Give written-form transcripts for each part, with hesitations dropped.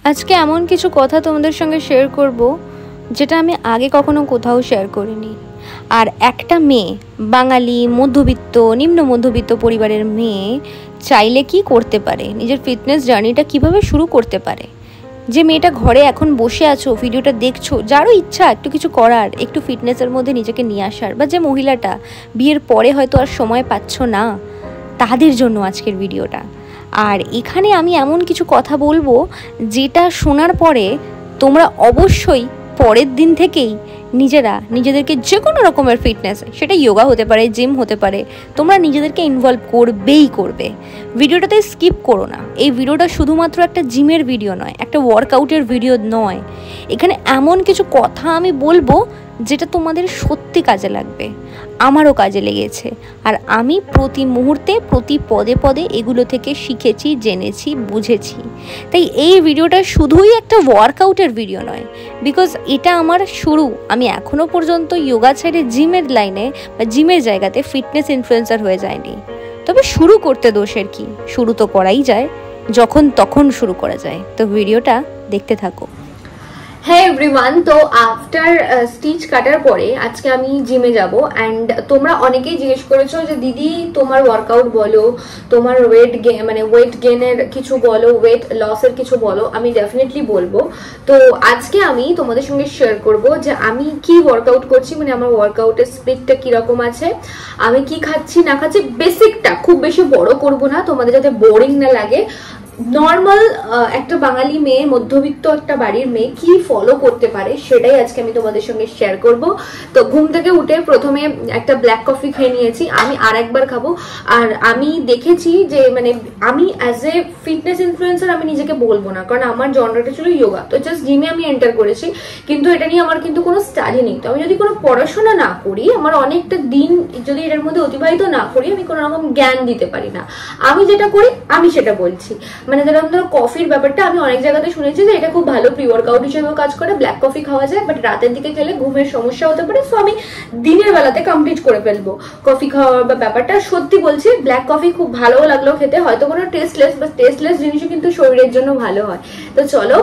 আজকে এমন কিছু কথা তোমাদের সঙ্গে শেয়ার করব যেটা আমি আগে কখনো কোথাও শেয়ার করিনি। আর একটা মেয়ে, বাঙালি মধ্যবিত্ত নিম্ন মধ্যবিত্ত পরিবারের মেয়ে চাইলে কি করতে পারে, নিজের ফিটনেস জার্নিটা কিভাবে শুরু করতে পারে। যে মেয়েটা ঘরে এখন বসে আছো, ভিডিওটা দেখছো, যারও ইচ্ছা একটু কিছু করার, একটু ফিটনেসের মধ্যে নিজেকে নিয়ে আসার, বা যে মহিলাটা বিয়ের পরে হয়তো আর সময় পাচ্ছ না, তাদের জন্য আজকের ভিডিওটা। আর এখানে আমি এমন কিছু কথা বলবো যেটা শোনার পরে তোমরা অবশ্যই পরের দিন থেকেই নিজেদেরকে যে কোনো রকমের ফিটনেস, সেটা যোগা হতে পারে, জিম হতে পারে, তোমরা নিজেদেরকে ইনভলভ করবে। ভিডিওটাতে স্কিপ করো না। এই ভিডিওটা শুধুমাত্র একটা জিমের ভিডিও নয়, একটা ওয়ার্কআউটের ভিডিও নয়। এখানে এমন কিছু কথা আমি বলবো যেটা তোমাদের সত্যি কাজে লাগবে, আমারও কাজে লেগেছে। আর আমি প্রতি মুহূর্তে প্রতি পদে পদে এগুলো থেকে শিখেছি, জেনেছি, বুঝেছি। তাই এই ভিডিওটা শুধুই একটা ওয়ার্কআউটের ভিডিও নয়, বিকজ এটা আমার শুরু। আমি এখনও পর্যন্ত যোগা ছেড়ে জিমের লাইনে বা জিমের জায়গাতে ফিটনেস ইনফ্লুয়েন্সার হয়ে যায়নি। তবে শুরু করতে দোষের কি, শুরু তো করাই যায়, যখন তখন শুরু করা যায়। তো ভিডিওটা দেখতে থাকো। হ্যাঁ এভরিওয়ান, তো আফটার স্টিচ কাটার পরে আজকে আমি জিমে যাব। অ্যান্ড তোমরা অনেকেই জিজ্ঞেস করেছো যে দিদি তোমার ওয়ার্কআউট বলো, তোমার ওয়েট গেনের কিছু বলো, ওয়েট লসের কিছু বলো। আমি ডেফিনেটলি বলবো। তো আজকে আমি তোমাদের সঙ্গে শেয়ার করব যে আমি কি ওয়ার্কআউট করছি, মানে আমার ওয়ার্কআউটের স্প্লিটটা কিরকম আছে, আমি কি খাচ্ছি না খাচ্ছি, বেসিকটা, খুব বেশি বড় করব না, তোমাদের যাতে বোরিং না লাগে। নর্মাল একটা বাঙালি মেয়ে, মধ্যবিত্ত একটা বাড়ির মেয়ে কি ফলো করতে পারে সেটাই আজকে আমি তোমাদের সঙ্গে শেয়ার করব। তো ঘুম থেকে উঠে প্রথমে একটা ব্ল্যাক কফি খেয়ে নিয়েছি, আমি আর একবার খাবো। আর আমি দেখেছি যে আমি অ্যাজ এ ফিটনেস ইনফ্লুয়েন্সার আমি নিজেকে বলবো না, কারণ আমার জনরাটা ছিল যোগা। তো জাস্ট জিমে আমি এন্টার করেছি, কিন্তু এটা নিয়ে আমার কিন্তু কোনো স্টাডি নেই। তো আমি যদি কোনো পড়াশোনা না করি, আমার অনেকটা দিন যদি এটার মধ্যে অতিবাহিত না করি, আমি কোনো রকম জ্ঞান দিতে পারি না। আমি যেটা করি আমি সেটা বলছি। যেরকম ধরো কফির ব্যাপারটা, আমি অনেক জায়গাতে শুনেছি যে এটা খুব ভালো প্রি ওয়ার্কআউট হিসেবেও কাজ করে, ব্ল্যাক কফি খাওয়া যায়, বাট রাতের দিকে খেলে ঘুমের সমস্যা হতে পারে। সো আমি দিনের বেলাতে কমপ্লিট করে ফেলবো কফি খাওয়ার ব্যাপারটা। সত্যি বলছি, ব্ল্যাক কফি খুব ভালো লাগলো খেতে, হয়তো কোনো টেস্টলেস জিনিসও কিন্তু শরীরের জন্য ভালো হয়। তো চলো,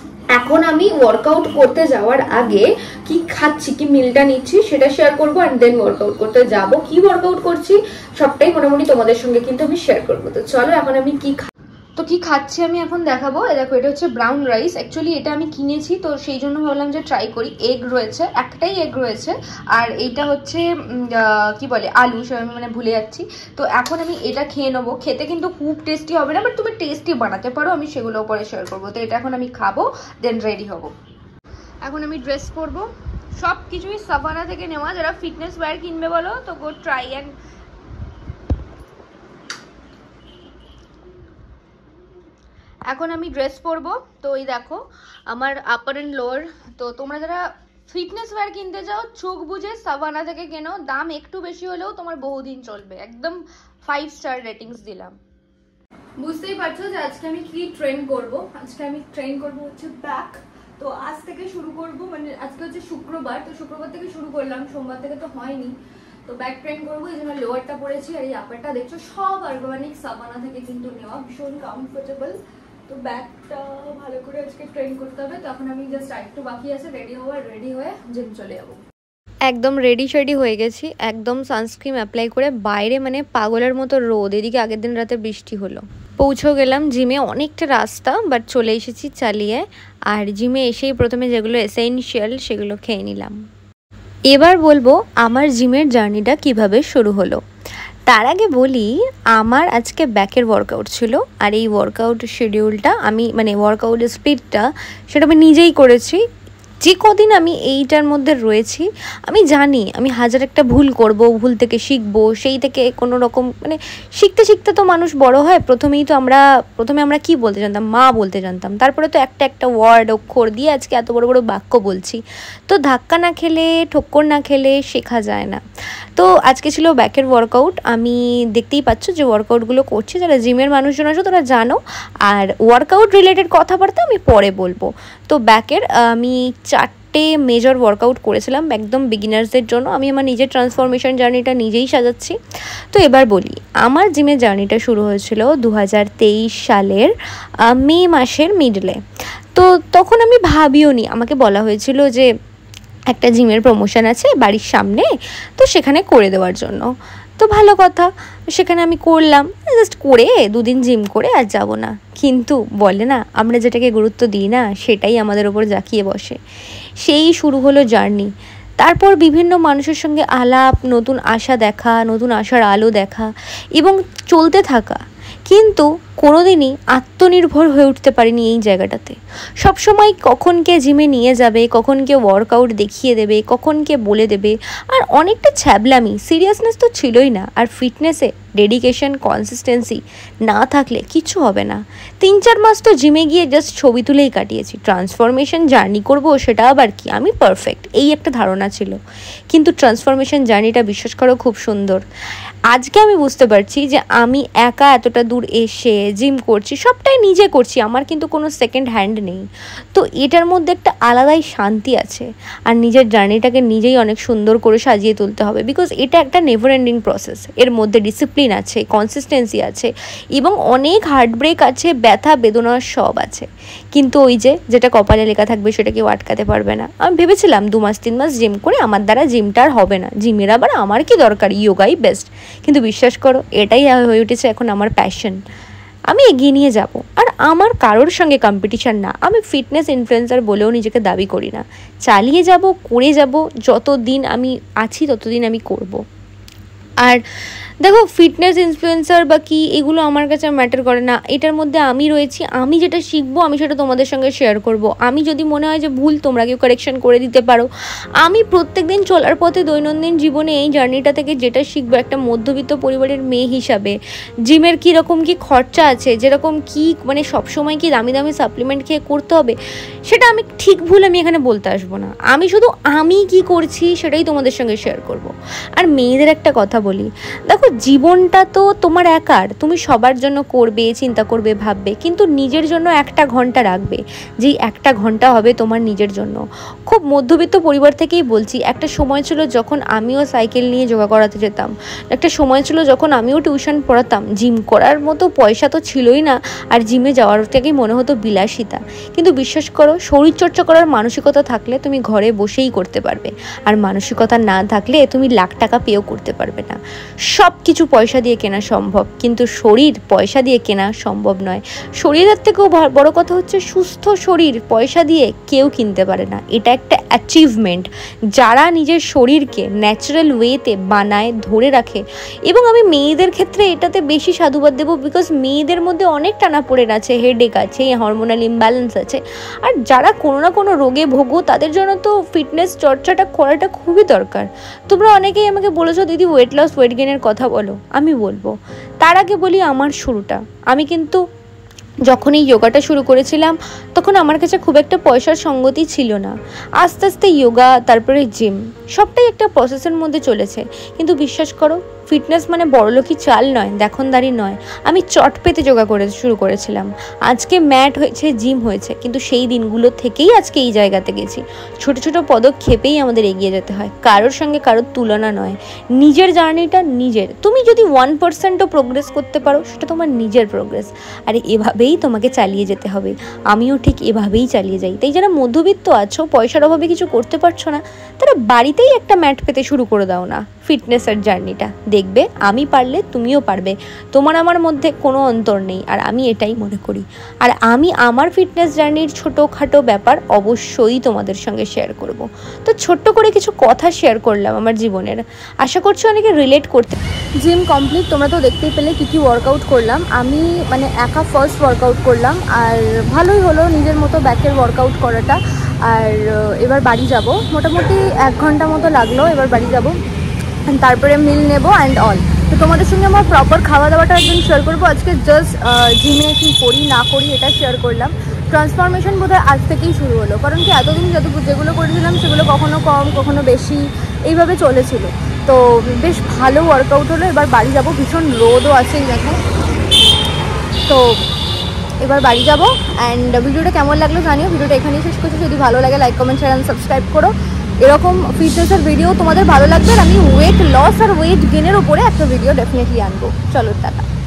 এখন আমি ওয়ার্কআউট করতে যাওয়ার আগে কি খাচ্ছি, কি মিলটা নিচ্ছি সেটা শেয়ার করবো, অ্যান্ড দেন ওয়ার্কআউট করতে যাবো। কি ওয়ার্কআউট করছি সবটাই মোটামুটি তোমাদের সঙ্গে কিন্তু আমি শেয়ার করবো। তো চলো, এখন আমি কি খাচ্ছি আমি এখন দেখাবো। দেখো, এটা হচ্ছে ব্রাউন রাইস। অ্যাকচুয়ালি এটা আমি কিনেছি, তো সেই জন্য ভাবলাম যে ট্রাই করি। এগ রয়েছে, একটাই এগ রয়েছে। আর এইটা হচ্ছে কি বলে, আলু, সে আমি ভুলে যাচ্ছি। তো এখন আমি এটা খেয়ে নেবো। খেতে কিন্তু খুব টেস্টি হবে না, বাট তুমি টেস্টি বানাতে পারো, আমি সেগুলো পরে শেয়ার করবো। তো এটা এখন আমি খাবো, দেন রেডি হবো। এখন আমি ড্রেস পরবো, সব কিছুই সাভানা থেকে নেওয়া। যারা ফিটনেস ওয়্যার কিনবে বলো, তো গো ট্রাই অ্যান্ড এখন আমি ড্রেস পরবো। তো এই দেখো আমার আপার অ্যান্ড লোয়ার। তো তোমরা যারা ফিটনেস ওয়্যার কিনতে যাও, চোখ বুঝে সাভানা থেকে কেনো। দাম একটু বেশি হলেও তোমার বহুদিন চলবে, একদম 5 স্টার রেটিংস দিলাম। বুঝতেই পারছো যে আজকে আমি কি ট্রেন করব। আজকে আমি ট্রেন করব হচ্ছে ব্যাক। তো আজ থেকে শুরু করব, আজকে হচ্ছে শুক্রবার, তো শুক্রবার থেকে শুরু করলাম, সোমবার থেকে তো হয়নি। তো ব্যাক ট্রেন করবো, এই জন্য লোয়ারটা পরেছি। আর এই আপারটা দেখছো সব অর্গানিক সাভানা থেকে কিন্তু নেওয়া, ভীষণ কমফোর্টেবল। তো ব্যাকটা ভালো করে আজকে ট্রেন করতে হবে। তখন আমি জাস্ট একটু বাকি আছে রেডি হওয়ার, রেডি হয়ে জিম চলে যাবো। একদম রেডি হয়ে গেছি, একদম সানস্ক্রিন অ্যাপ্লাই করে বাইরে পাগলের মতো রোদ। এদিকে আগের দিন রাতে বৃষ্টি হলো। পৌঁছেও গেলাম জিমে, অনেকটা রাস্তা, বাট চলে এসেছি চালিয়ে। আর জিমে এসেই প্রথমে যেগুলো এসেনশিয়াল সেগুলো খেয়ে নিলাম। এবার বলবো আমার জিমের জার্নিটা কিভাবে শুরু হলো। তার আগে বলি, আমার আজকে ব্যাকের ওয়ার্কআউট ছিল। আর এই ওয়ার্কআউট শিডিউলটা আমি ওয়ার্কআউটের স্প্লিটটা সেটা আমি নিজেই করেছি। যে কদিন আমি এইটার মধ্যে রয়েছি, আমি জানি আমি হাজার একটা ভুল করব, ভুল থেকে শিখবো, সেই থেকে কোনো রকম শিখতে শিখতে তো মানুষ বড় হয়। প্রথমে আমরা কি বলতে জানতাম, মা বলতে জানতাম, তারপরে তো একটা ওয়ার্ড অক্ষর দিয়ে আজকে এত বড় বড় বাক্য বলছি। তো ধাক্কা না খেলে, ঠক্কর না খেলে শেখা যায় না। তো আজকে ছিল ব্যাকের ওয়ার্কআউট। আমি দেখতেই পাচ্ছ যে ওয়ার্কআউটগুলো করছি। যারা জিমের মানুষজন আছো তারা জানো। আর ওয়ার্কআউট রিলেটেড কথাবার্তা আমি পরে বলবো। তো ব্যাকের আমি 4টে মেজর ওয়ার্কআউট করেছিলাম একদম বিগিনার্সদের জন্য। আমি আমার নিজের ট্রান্সফরমেশন জার্নিটা নিজেই সাজাচ্ছি। তো এবার বলি, আমার জিমের জার্নিটা শুরু হয়েছিল 2023 সালের মে মাসের মিডলে। তো তখন আমি ভাবিও নি, আমাকে বলা হয়েছিল যে একটা জিমের প্রমোশন আছে বাড়ির সামনে, তো সেখানে করে দেওয়ার জন্য। তো ভালো কথা, সেখানে আমি করলাম, জাস্ট করে 2 দিন জিম করে আর যাব না। কিন্তু বলে না, আমরা যেটাকে গুরুত্ব দিই না সেটাই আমাদের ওপর জাঁকিয়ে বসে। সেই শুরু হলো জার্নি। তারপর বিভিন্ন মানুষের সঙ্গে আলাপ, নতুন আশা দেখা, নতুন আশার আলো দেখা এবং চলতে থাকা। কিন্তু কোনোদিনই আত্মনির্ভর হয়ে উঠতে পারিনি এই জায়গাটাতে। সবসময় কখন কে জিমে নিয়ে যাবে, কখন কে ওয়ার্কআউট দেখিয়ে দেবে, কখন কে বলে দেবে, আর অনেকটা ছ্যাবলামি, সিরিয়াসনেস তো ছিলই না। আর ফিটনেসে ডেডিকেশন, কনসিস্টেন্সি না থাকলে কিচ্ছু হবে না। 3-4 মাস তো জিমে গিয়ে জাস্ট ছবি তুলেই কাটিয়েছি। ট্রান্সফরমেশন জার্নি করব, সেটা আবার কি, আমি পারফেক্ট, এই একটা ধারণা ছিল। কিন্তু ট্রান্সফরমেশন জার্নিটা বিশ্বাস করো খুব সুন্দর। আজকে আমি বুঝতে পারছি যে আমি একা এতটা দূর এসে জিম করছি, সবটাই নিজে করছি, আমার কিন্তু কোনো সেকেন্ড হ্যান্ড নেই। তো এটার মধ্যে একটা আলাদাই শান্তি আছে। আর নিজের জার্নিটাকে নিজেই অনেক সুন্দর করে সাজিয়ে তুলতে হবে, বিকজ এটা একটা নেভার এন্ডিং প্রসেস। এর মধ্যে ডিসিপ্লিন আছে, কনসিস্টেন্সি আছে এবং অনেক হার্টব্রেক আছে, ব্যথা বেদনা সব আছে। কিন্তু ওই যেটা কপালে লেখা থাকবে সেটা কেউ আটকাতে পারবে না। আমি ভেবেছিলাম 2 মাস 3 মাস জিম করে আমার দ্বারা জিমটা আর হবে না, জিমের আবার আমার কি দরকার, ইয়োগাই বেস্ট। কিন্তু বিশ্বাস করো, এটাই হয়ে উঠেছে এখন আমার প্যাশন। আমি এগিয়ে নিয়ে যাব। আর আমার কারোর সঙ্গে কম্পিটিশান না। আমি ফিটনেস ইনফ্লুয়েন্সার বলেও নিজেকে দাবি করি না। চালিয়ে যাব, করে যাব, যতদিন আমি আছি ততদিন আমি করব। আর দেখো, ফিটনেস ইনফ্লুয়েন্সার বা কি, এগুলো আমার কাছে ম্যাটার করে না। এটার মধ্যে আমি রয়েছি, আমি যেটা শিখবো আমি সেটা তোমাদের সঙ্গে শেয়ার করব। আমি যদি মনে হয় যে ভুল, তোমরা কেউ কারেকশন করে দিতে পারো। আমি প্রত্যেক দিন চলার পথে দৈনন্দিন জীবনে এই জার্নিটা থেকে যেটা শিখবো, একটা মধ্যবিত্ত পরিবারের মেয়ে হিসাবে জিমের কীরকম কী খরচা আছে, যেরকম কি মানে সবসময় কি দামি দামি সাপ্লিমেন্ট খেয়ে করতে হবে, সেটা আমি ঠিক ভুল আমি এখানে বলতে আসবো না। আমি শুধু আমি কি করছি সেটাই তোমাদের সঙ্গে শেয়ার করব। আর মেয়েদের একটা কথা বলি, দেখো জীবনটা তো তোমার একার, তুমি সবার জন্য করবে, চিন্তা করবে, ভাববে, কিন্তু নিজের জন্য 1 ঘন্টা রাখবে, যেই 1 ঘন্টা হবে তোমার নিজের জন্য। খুব মধ্যবিত্ত পরিবার থেকেই বলছি, একটা সময় ছিল যখন আমিও সাইকেল নিয়ে যোগা করাতে যেতাম, একটা সময় ছিল যখন আমিও টিউশন পড়াতাম। জিম করার মতো পয়সা তো ছিলই না, আর জিমে যাওয়ারটাকেই মনে হতো বিলাসিতা। কিন্তু বিশ্বাস করো, শরীরচর্চা করার মানসিকতা থাকলে তুমি ঘরে বসেই করতে পারবে, আর মানসিকতা না থাকলে তুমি লাখ টাকা পেয়েও করতে পারবে না। সব কিছু পয়সা দিয়ে কেনা সম্ভব, কিন্তু শরীর পয়সা দিয়ে কেনা সম্ভব নয়। শরীরের থেকেও বড় কথা হচ্ছে সুস্থ শরীর পয়সা দিয়ে কেউ কিনতে পারে না। এটা একটা অ্যাচিভমেন্ট যারা নিজের শরীরকে ন্যাচারাল ওয়েতে বানায়, ধরে রাখে। এবং আমি মেয়েদের ক্ষেত্রে এটাতে বেশি সাধুবাদ দেবো, বিকজ মেয়েদের মধ্যে অনেক টানাপোড়েন আছে, হেডেক আছে, হরমোনাল ইমব্যালেন্স আছে। আর যারা কোনো না কোনো রোগে ভোগো, তাদের জন্য তো ফিটনেস চর্চাটা করাটা খুবই দরকার। তোমরা অনেকেই আমাকে বলেছো, দিদি ওয়েট লস ওয়েট গেনের কথা বলো, আমি বলবো। তার আগে বলি আমার শুরুটা। আমি কিন্তু যখন এই যোগাটা শুরু করেছিলাম তখন আমার কাছে খুব একটা পয়সার সঙ্গতি ছিল না। আস্তে আস্তে যোগা, তারপরে জিম, সবটাই একটা প্রসেসের মধ্যে চলেছে। কিন্তু বিশ্বাস করো, ফিটনেস মানে বড়লোকি চাল নয়, দেখনদারি নয়। আমি চট পেতে যোগা করে শুরু করেছিলাম। আজকে ম্যাট হয়েছে, জিম হয়েছে, কিন্তু সেই দিনগুলো থেকেই আজকে এই জায়গাতে গেছি। ছোট ছোট পদক্ষেপেই আমাদের এগিয়ে যেতে হয়, কারোর সঙ্গে কারোর তুলনা নয়। নিজের জার্নিটা নিজের। তুমি যদি 1%ও প্রোগ্রেস করতে পারো, সেটা তোমার নিজের প্রোগ্রেস। আর এভাবেই তোমাকে চালিয়ে যেতে হবে। আমিও ঠিক এভাবেই চালিয়ে যাই। তাই যারা মধ্যবিত্ত আছো, পয়সার অভাবে কিছু করতে পারছো না, তারা বাড়িতেই একটা ম্যাট পেতে শুরু করে দাও না ফিটনেসের জার্নিটা। দেখবে আমি পারলে তুমিও পারবে। তোমার আমার মধ্যে কোনো অন্তর নেই, আর আমি এটাই মনে করি। আর আমি আমার ফিটনেস জার্নির ছোটোখাটো ব্যাপার অবশ্যই তোমাদের সঙ্গে শেয়ার করব। তো ছোট্ট করে কিছু কথা শেয়ার করলাম আমার জীবনের, আশা করছি অনেকে রিলেট করতে। জিম কমপ্লিট, তোমরা তো দেখতেই পেলে কী কী ওয়ার্কআউট করলাম। আমি মানে একা ফার্স্ট ওয়ার্কআউট করলাম, আর ভালোই হলো নিজের মতো ব্যাকের ওয়ার্কআউট করাটা। আর এবার বাড়ি যাব, মোটামুটি 1 ঘন্টা মতো লাগলো। এবার বাড়ি যাব, তারপরে মিল নেব অ্যান্ড অল। তো তোমাদের সঙ্গে আমার প্রপার খাওয়া দাওয়াটা একদিন শেয়ার করবো। আজকে জাস্ট জিমে কী করি না করি এটা শেয়ার করলাম। ট্রান্সফরমেশন বোধহয় আজ থেকেই শুরু হলো, কারণ কি এতদিন যেগুলো করেছিলাম সেগুলো কখনো কম কখনো বেশি এইভাবে চলেছিল। তো বেশ ভালো ওয়ার্কআউট হলো। এবার বাড়ি যাব, ভীষণ রোদও আছে এই দেখো। তো এবার বাড়ি যাবো। অ্যান্ড ভিডিওটা কেমন লাগলো জানিও। ভিডিওটা এখানেই শেষ করছি। যদি ভালো লাগে like comment share and subscribe করো। এরকম ফিটনেসের ভিডিও তোমাদের ভালো লাগবে, আর আমি ওয়েট লস আর ওয়েট গেনের ওপরে একটা ভিডিও ডেফিনেটলি আনবো। চলো টাটা।